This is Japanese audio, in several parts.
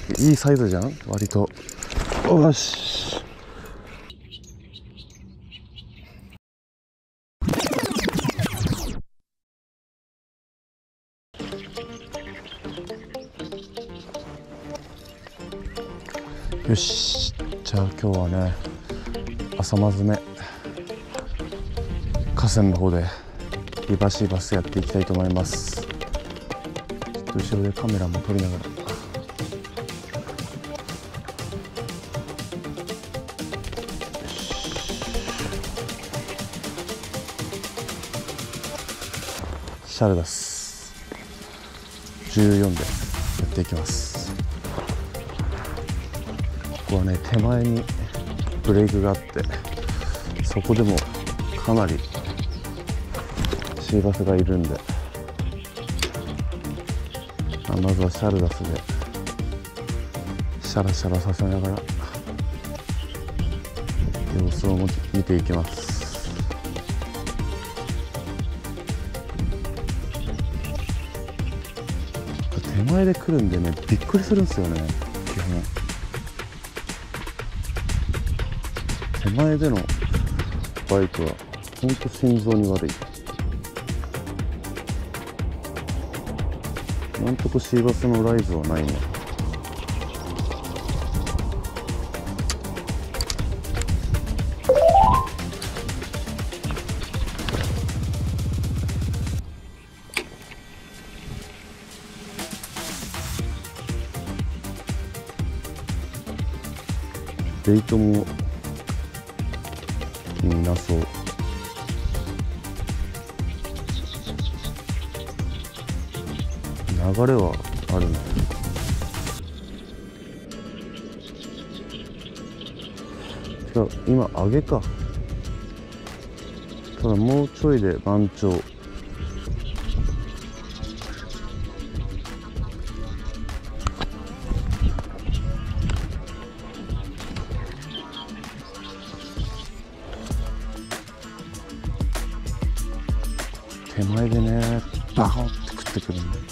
いいサイズじゃん割と。よし。よし、じゃあ今日はね、朝まずめ河川の方でリバシーバスやっていきたいと思います。ちょっと後ろでカメラも撮りながら。シャルダス14でやっていきます。ここはね、手前にブレークがあって、そこでもかなりシーバスがいるんで、まずはシャルダスでシャラシャラさせながら様子を見ていきます。手前で来るんでね、びっくりするんですよね。基本手前でのバイクはほんと心臓に悪い。なんとかシーバスのライズはないね。ベイトもいなそう。流れはあるね。違う、今上げか。ただもうちょいで満潮。手前でね、バコンって食ってくるんで。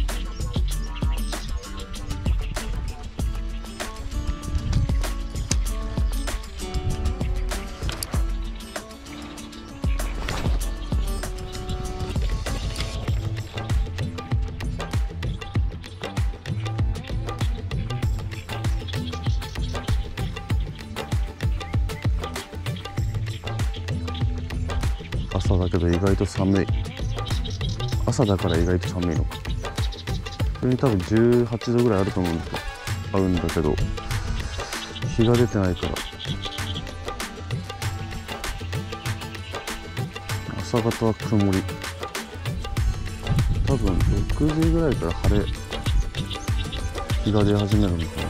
朝だけど意外と寒い。朝だから意外と寒いのか。それに多分18度ぐらいあると思うんだけど、日が出てないから朝方は曇り。多分6時ぐらいから晴れ、日が出始めるのかな。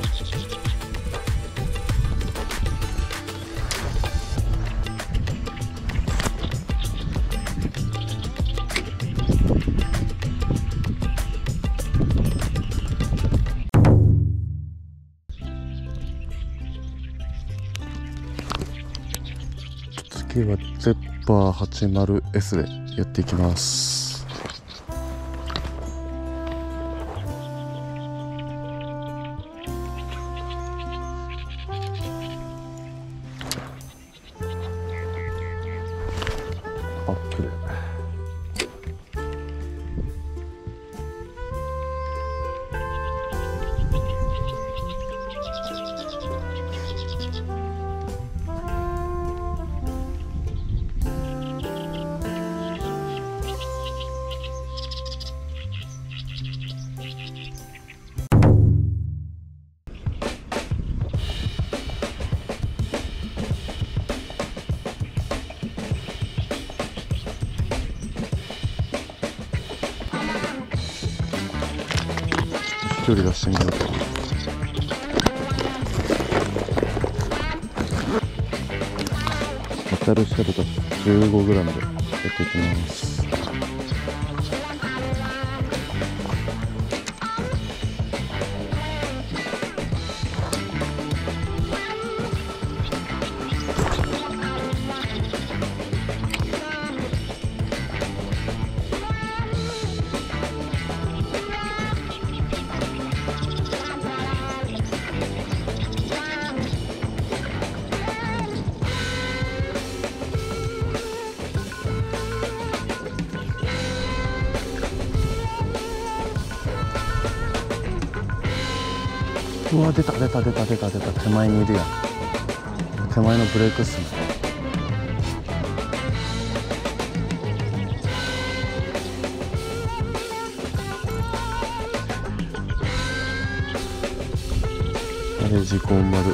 次はゼッパー 80S でやっていきます。アップル距離出してみようと。当たるシャルダス 15g でやっていきます。 うわ、出た出た出た出た出た。手前にいるやん。手前のブレークっすね。あれ、自己丸。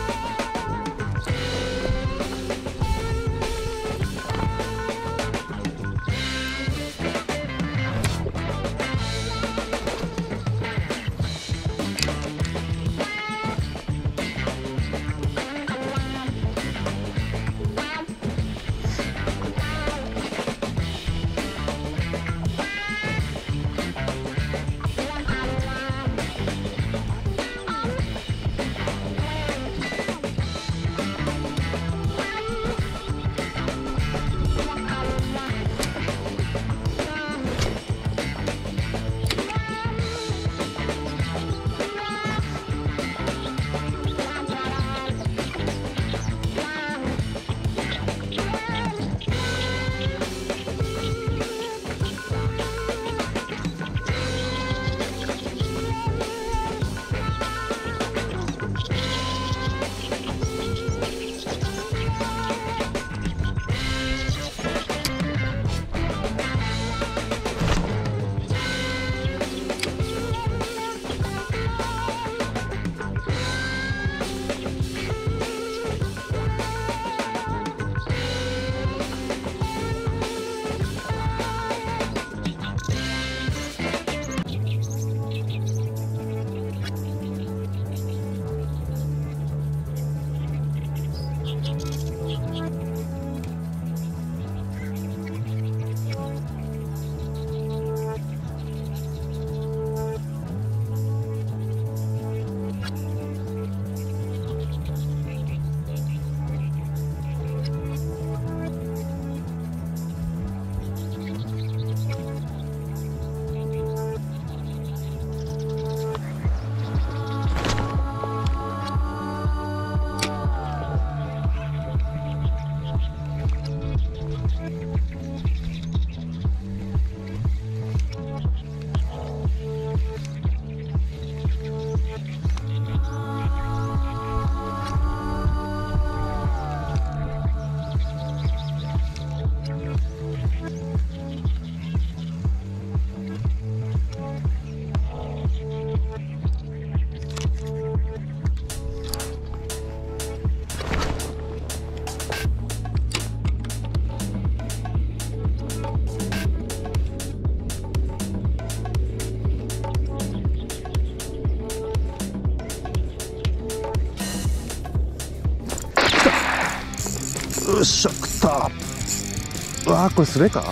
よっしゃ、食った。うわー、これスレか。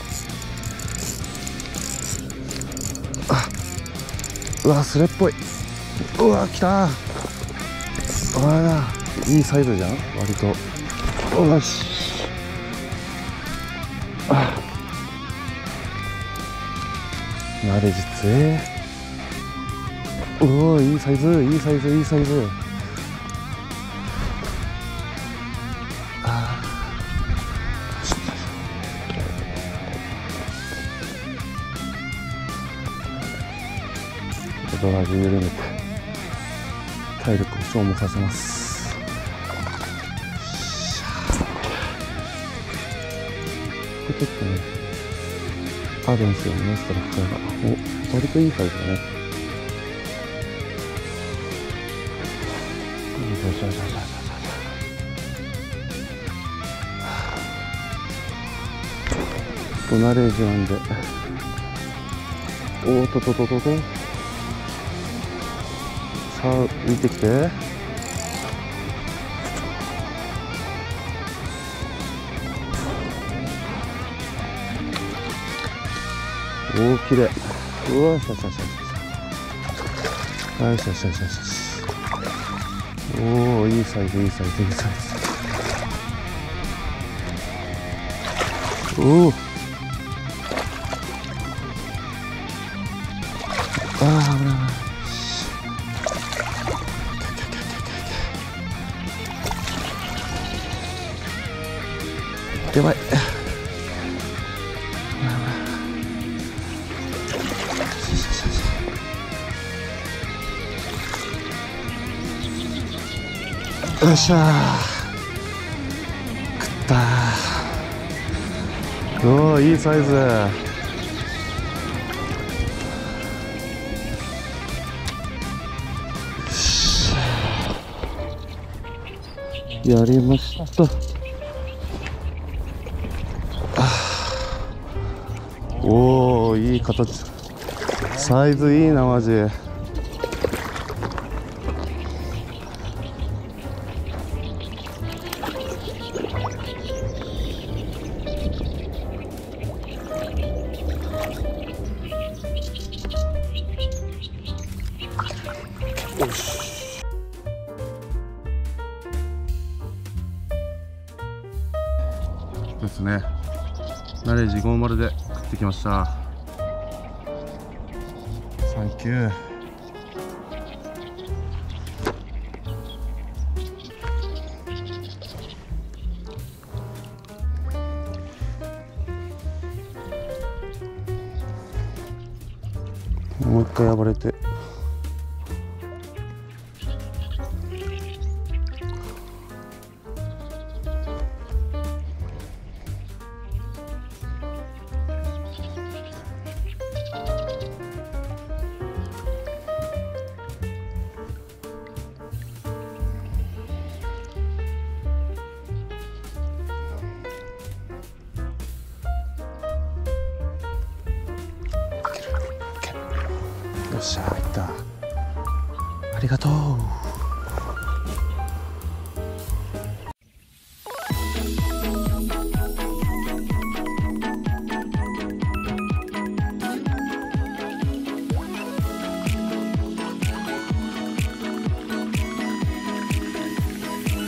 あ、うわー、スレっぽい。うわー、来たー。あら、いいサイズじゃん、割と。よし。あ、慣れ実。おお、いいサイズ、いいサイズ、いいサイズ。ドラグ緩めて体力を消耗させます。これちょっとね、あるんですよね、ストラクチャーが。お、割といいサイズだね。よしよしよしよしよし。慣れ時なんで。おーととととと。さあ、見てきて。おお、きれい。うわ、よしよしよしよし。よしよしよしよし。おお、いいサイズ、いいサイズ、いいサイズ。おお。ああ、危ない危ない。やばい。 よっしゃー、食ったー。おー、いいサイズ。やりました。おお、いい形。サイズいいなマジ。ですね。ナレージ50で食ってきました。サンキュー。もう一回暴れて。よっしゃ、入った。ありがとう。